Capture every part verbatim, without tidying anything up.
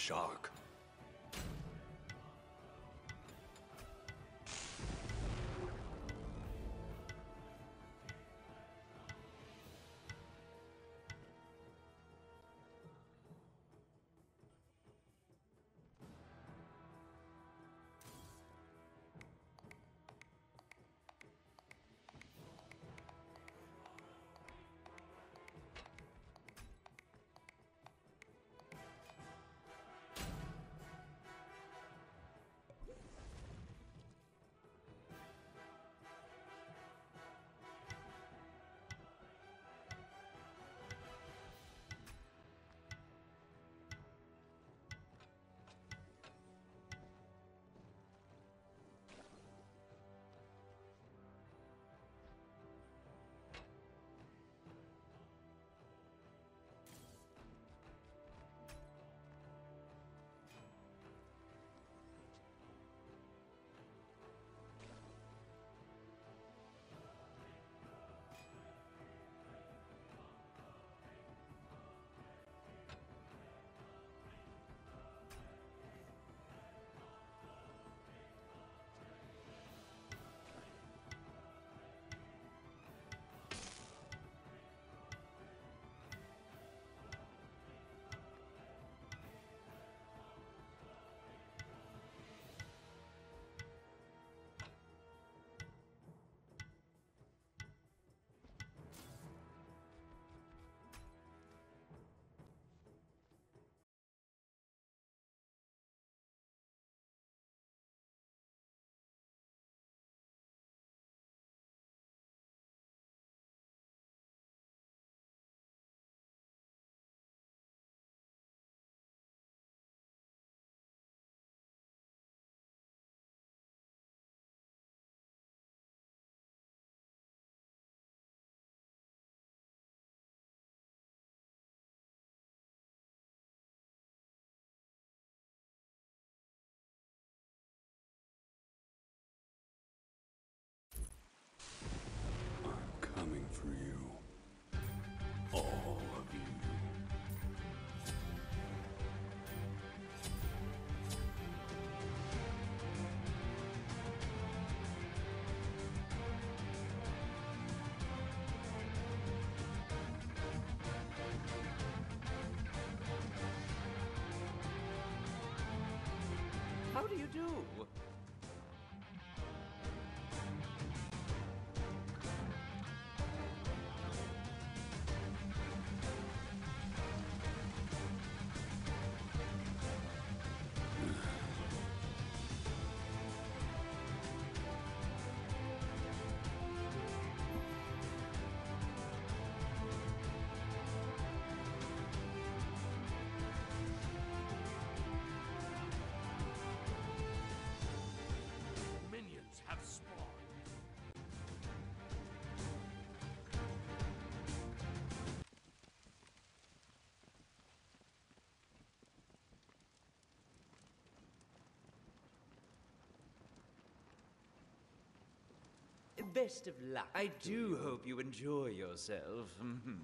shark. Coming for you. All of you. How do you do? Minions have spawned. Best of luck. I do hope you enjoy yourself. Mhm.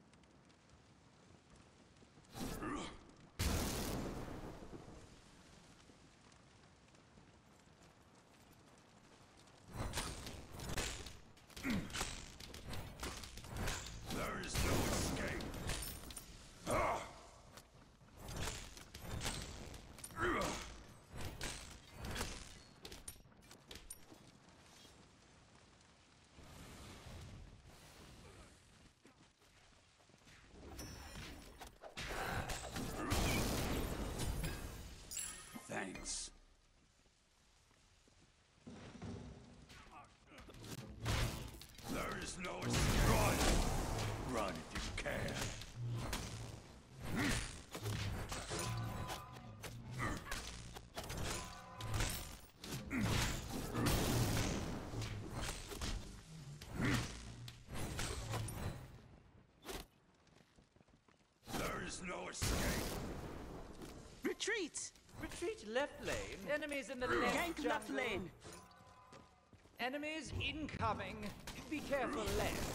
There is no escape. Ah! Thanks. There is no escape. Run! Run if you can. There is no escape. Retreat! Retreat left lane. Enemies in the left Gank left jungle. lane. Enemies incoming. Be careful left.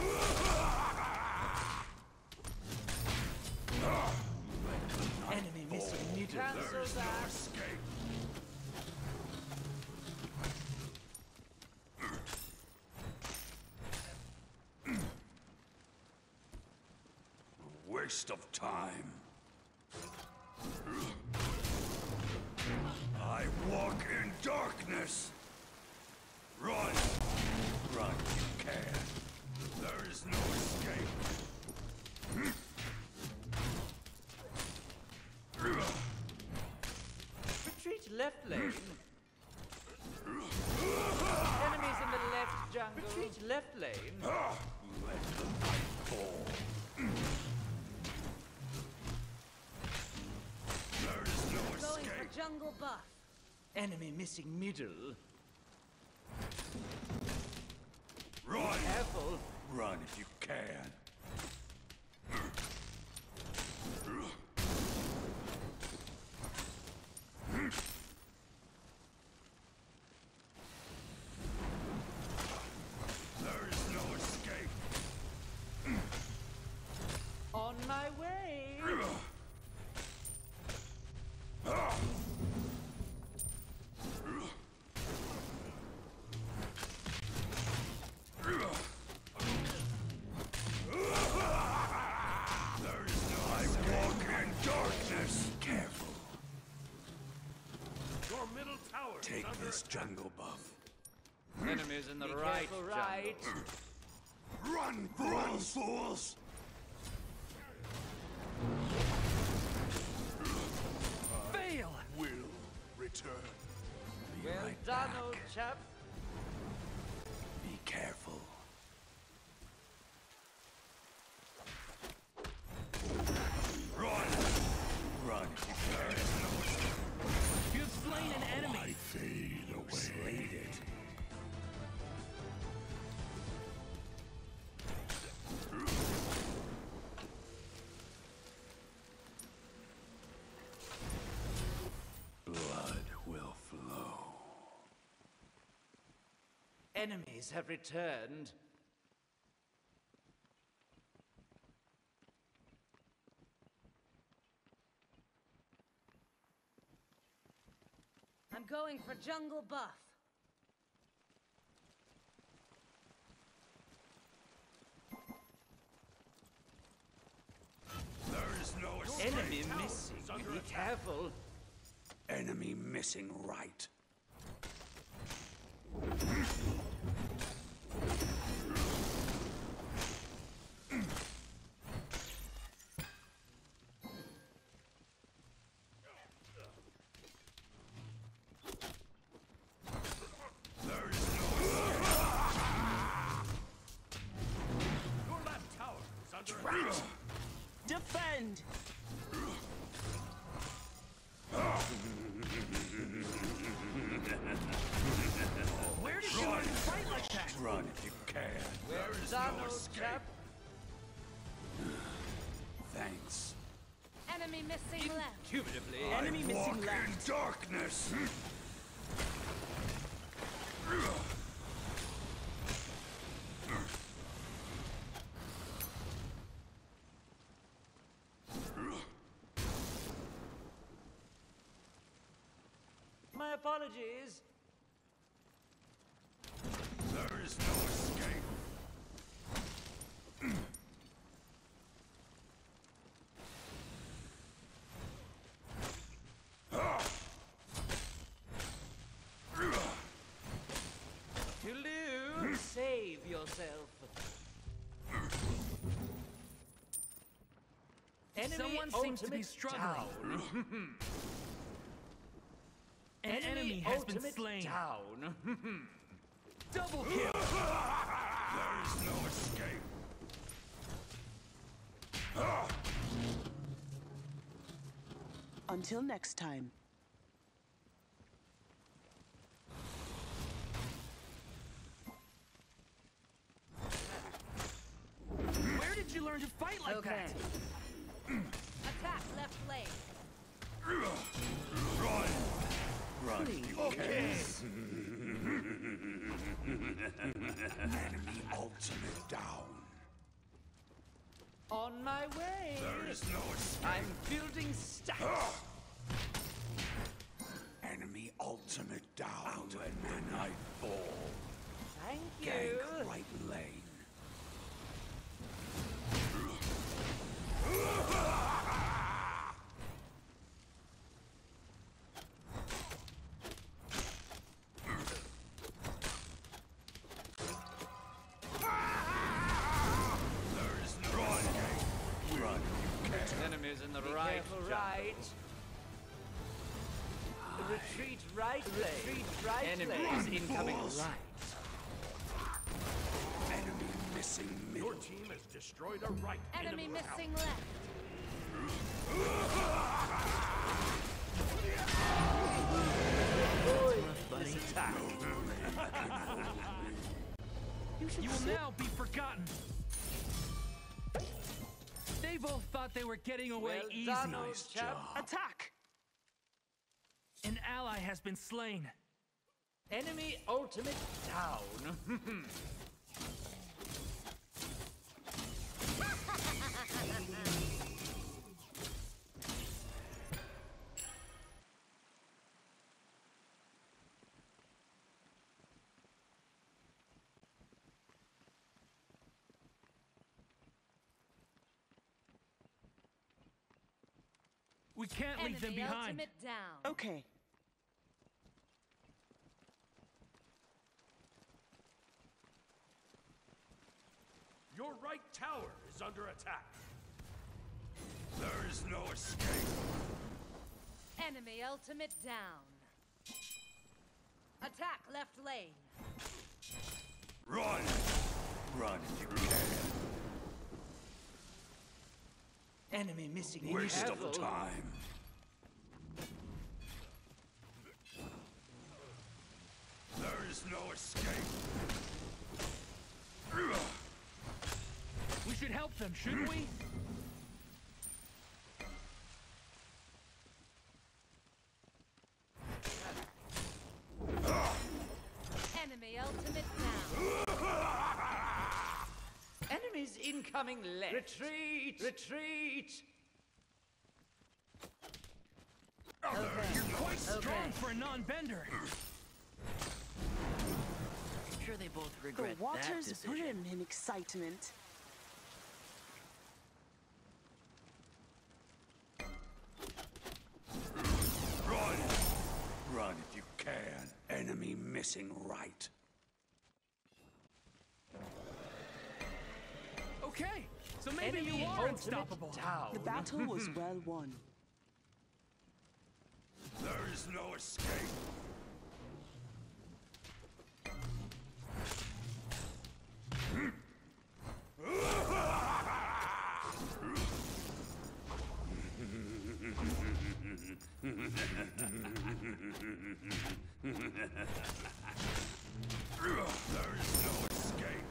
Enemy missing middle. Cancel There's no that. escape. A waste of time. I walk in darkness. Run. Run if you can. There is no escape. Retreat left lane. Enemies in the left jungle. Retreat left lane. Let the night fall. There is no Going escape. for jungle buff. Enemy missing middle. Run. Careful. Run if you can. There is no escape. On my way. There is no I walk in darkness. Careful. Your middle tower is Take under this attack. jungle buff. Enemies in the Be right careful, jungle. right. Run, run, fools! Fail! Will return. Be Well right done, back. old chap. Be careful. Run! Run if you can. You've slain an enemy. Fade away. Slayed it. Blood will flow. Enemies have returned. I'm going for jungle buff. There is no escape. Enemy missing. Be careful. Enemy missing right. There is no Your left tower is under attack. Defend! Where did you learn to fight like that? Run if you can. There is Done, no old escape. chap. Thanks. Enemy missing left. Cumulatively. Enemy I missing walk left. in darkness. My apologies. There is no escape. To lose, save yourself. Enemy Someone seems to be ultimate struggling. down. An enemy has been ultimate slain. down. Double kill! There is no escape. Until next time. Where did you learn to fight like Okay. that? Attack left lane. Run. Run if you Okay. can. Enemy ultimate down. On On my way. There is no escape. I'm building stacks. Enemy ultimate down when I fall. Thank you. Gank right lane. Enemies in the right. Careful, right. Retreat right. Retreat right. Enemies incoming right. Enemy missing middle. Your team has destroyed a right Enemy enemy missing tower. left. This attack. You will now be forgotten. They both thought they were getting away Well easy. done, old chap. Attack! An ally has been slain. Enemy ultimate down. We can't leave them Enemy behind. ultimate down. Okay. Your right tower is under attack. There is no escape. Enemy ultimate down. Attack left lane. Run! Run if you can. Enemy missing. Waste Careful. of time. There is no escape. We should help them, shouldn't we? Enemy ultimate down. Enemies incoming left. Retreat! Retreat! You're quite strong for a non-bender. I'm sure they both regret The waters that decision. brim in excitement. Run! Run if you can. Enemy missing right. Okay, so maybe Enemy you are ultimate unstoppable. down. The battle was well won. There is no escape. There is no escape.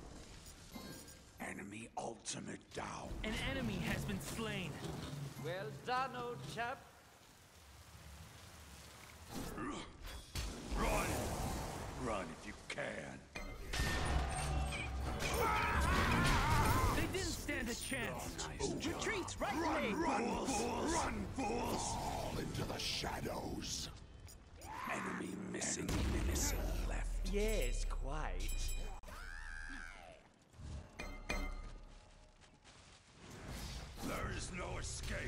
Enemy ultimate down. An enemy has been slain. Well done, old chap. Run! Run if you can. They didn't stand a chance. Retreat, right Run, lane. run, fools! Run, fools! Fall into the shadows. Enemy missing, missing left. Yes, quite. There is no escape.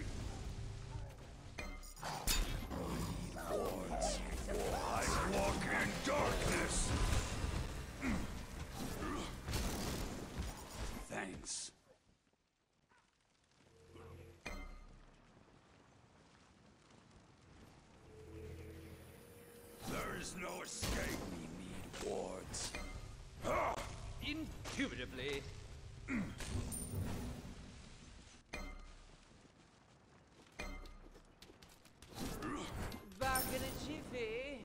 Wards. I walk in darkness. Thanks. There is no escape. We need wards. Indubitably. Back in a jiffy.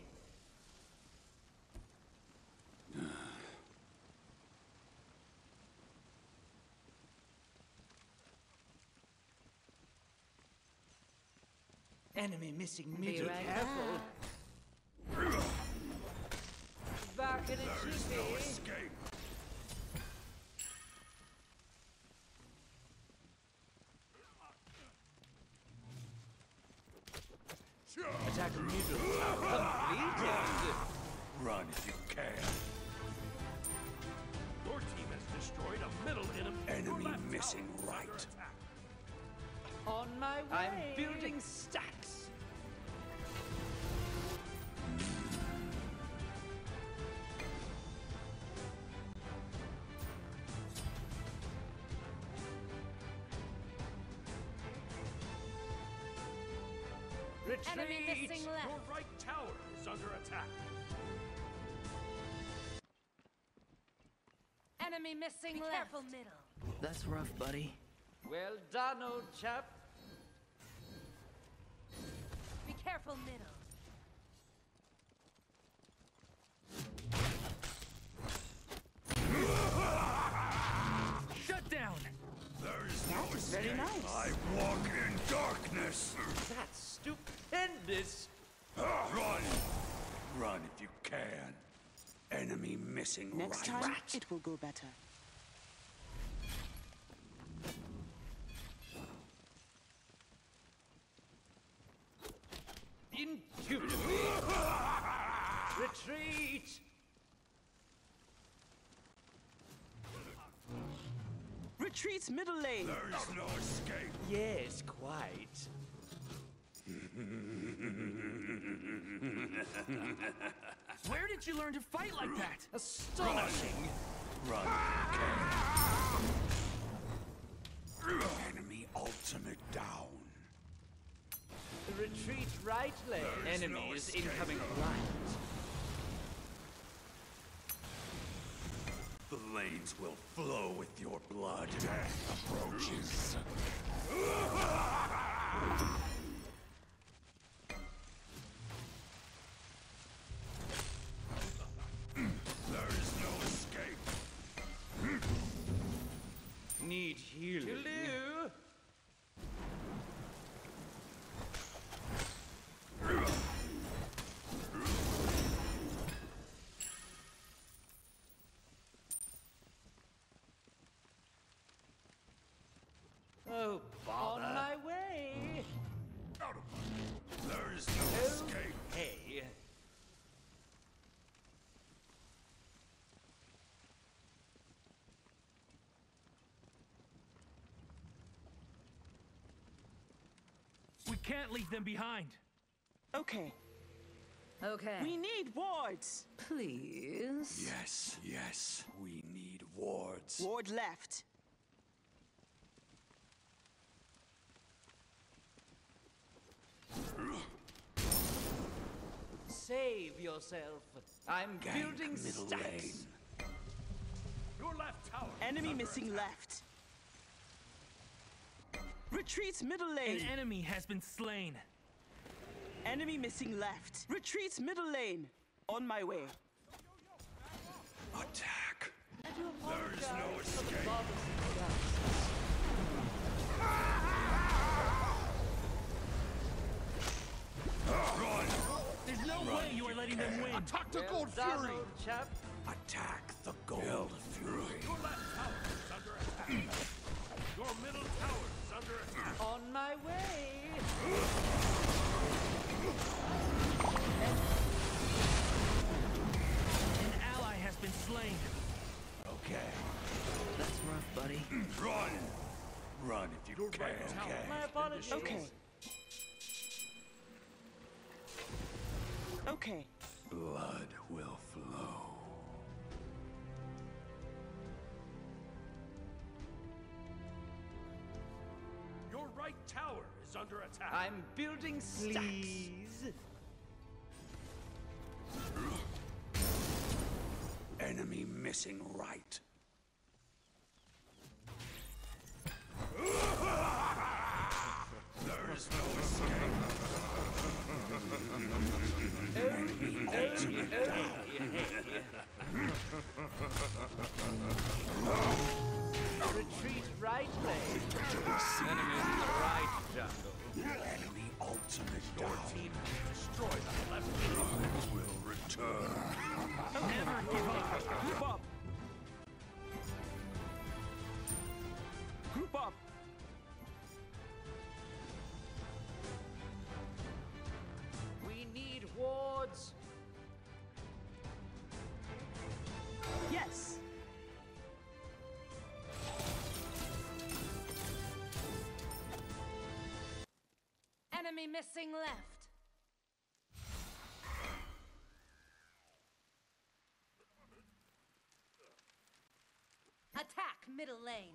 Enemy missing middle. right Careful. Back in a There is jiffy. no escape. Attack middle tower completed. Run if you can. Your team has destroyed a middle enemy. Enemy Your left missing tower is right. under attack. On my way. I'm building stacks. Retreat. Enemy missing Your left. right tower is under attack. Enemy missing Be left. careful, middle. That's rough, buddy. Well done, old chap. Be careful, middle. Shut down! There is no That is escape. very nice. I walk in darkness. That's stupendous. Run! Run if you can. Enemy missing Next right. time, Rat. it will go better. Indubitably. Retreat. Retreats middle lane. There is no escape. Yes, quite. Where did you learn to fight like that? Astonishing. Run if you can. Enemy ultimate down. Retreat right lane. There is no Enemies escape. incoming right. The lanes will flow with your blood. Death approaches. There is no escape. Need healing. Hello. Oh, bother. On my way. Out of my... There is no escape. Hey. We can't leave them behind. Okay. Okay. We need wards. Please. Yes, yes. We need wards. Ward left. Save yourself. I'm Gank building middle stacks. lane. Your left tower. is Enemy under missing attack. left. Retreats middle An lane. enemy has been slain. Enemy missing left. Retreats middle lane. On my way. Attack. There is no escape. Run! There's no way you are letting them win. Attack the Well Gold done, Fury. old chap. Attack the Gold Fury. Your left tower is under attack. Your middle tower is under attack. On my way. An ally has been slain. Okay. That's rough, buddy. Run! Run if you Your can. right tower Okay. My has been apologies. destroyed. Okay. Okay. Blood will flow. Your right tower is under attack. I'm building stacks. Please. Enemy missing right. There is no escape. Enemy ultimate down. Retreat right lane. Enemies in the right jungle. Enemy ultimate Your down. team has destroyed the left tower. Will return. Never give up. Move up. Enemy missing left. Attack middle lane.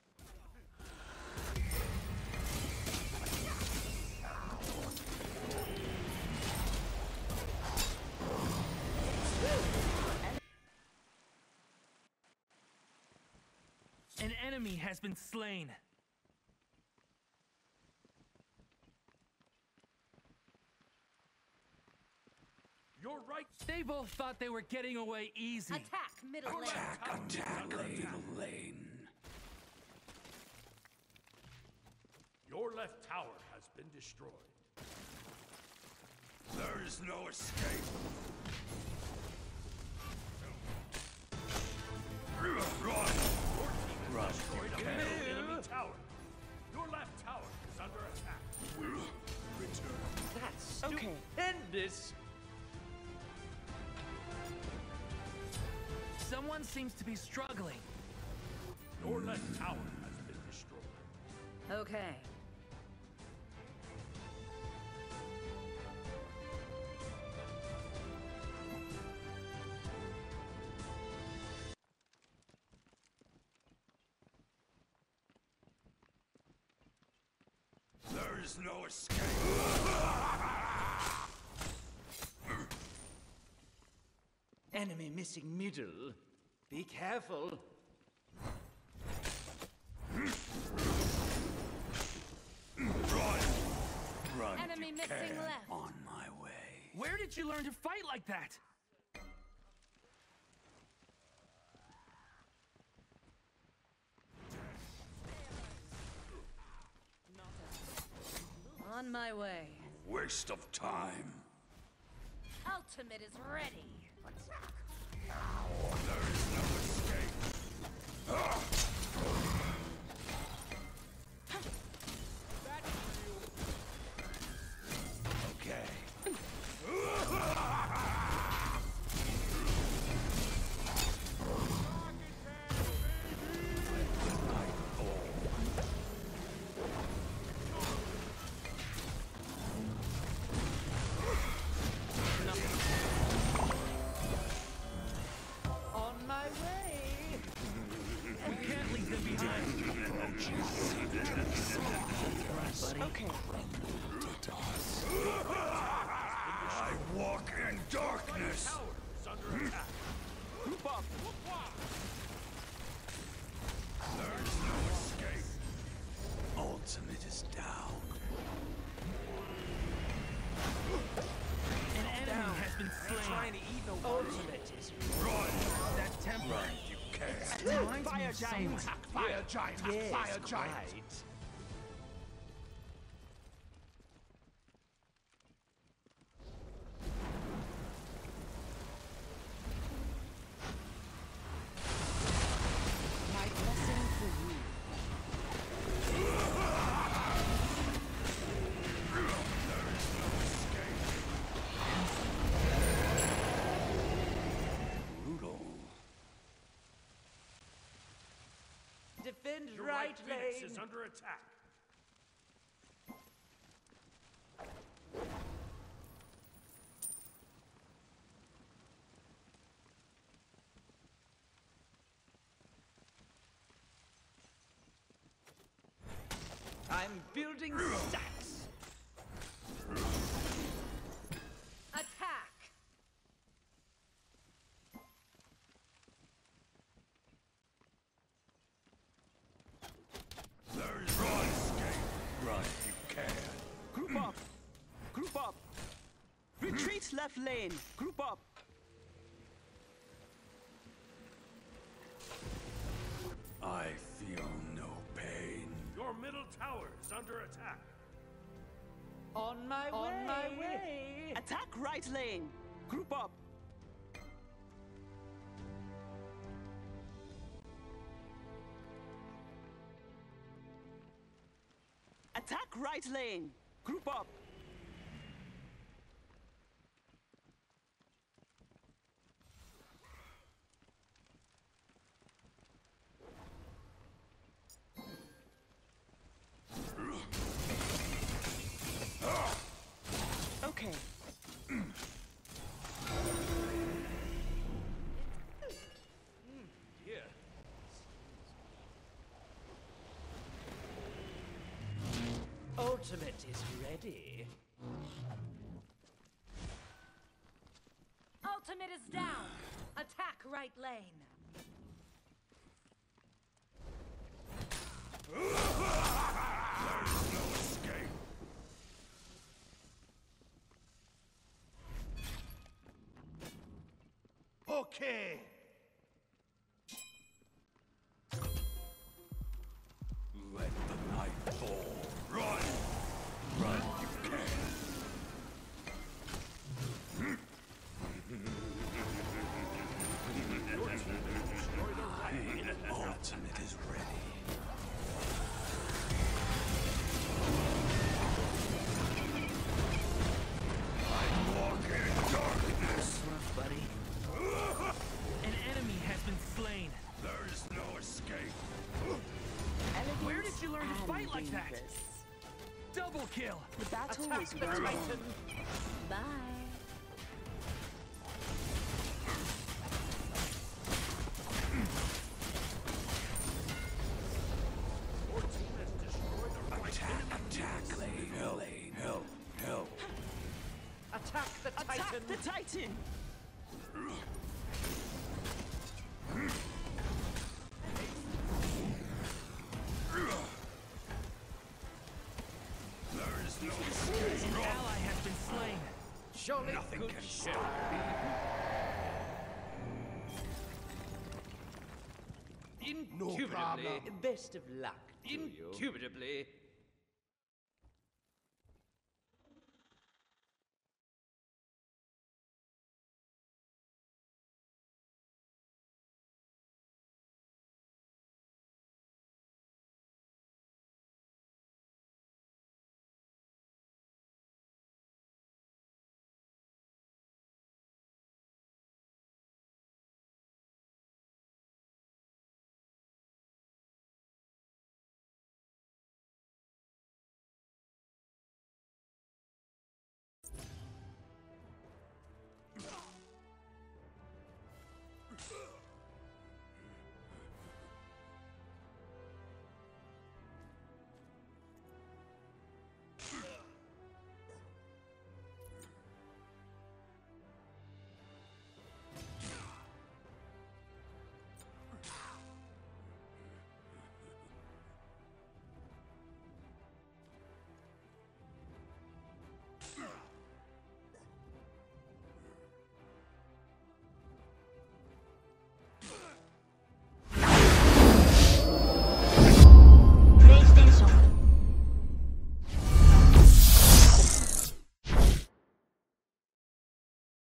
An enemy has been slain. Your right They both thought they were getting away easy. Attack middle lane. Attack, attack, middle lane. Your left tower has been destroyed. There is no escape. Run! Run, Destroyed a you middle can. enemy tower. Your left tower is under attack. Return. That's Okay. stupendous. Someone seems to be struggling. Your left tower has been destroyed. Okay. There is no escape. Enemy missing middle. Be careful. Run! Run, Enemy you missing can. left. On my way. Where did you learn to fight like that? On my way. Waste of time. Ultimate is ready. There is no escape. Okay. On my way. You can't leave them behind. Okay. I walk in darkness. Tower is under attack. Group up. There is no escape. Ultimate is down. An enemy has been slain. Trying to eat no ultimate is Run! That temper Run, you can. reminds me Fire of giant. someone. Fire giant. yes, Fire giant. quite. My blessing for you. Brutal. Defend Your right right Phoenix lane. is under attack. I'm building stacks. Attack. There is no escape. Run, you can. Group up. Group up. Retreat left lane. Group up. I feel no pain. Your middle tower is under attack. On my On way. my way. Attack right lane. Group up. Attack right lane. Group up. Ah! ultimate is ready. Ultimate is down. Attack right lane. There's no escape. Okay. Let the night fall. Run! Run, you can. Ultimate is ready. I walk in darkness. Rough, buddy. An enemy has been slain. There is no escape. Where did you learn to fight like that? Double kill. The battle Attack is the well Titan. Bye. Your team has destroyed the right Attack, enemy. attack, lane, hell, lane, hell, hell. Attack the Titan. Attack the Titan! There is no escape. An ally has been slain. Surely Nothing good can ship. Indubitably. problem. Best of luck to you. Indubitably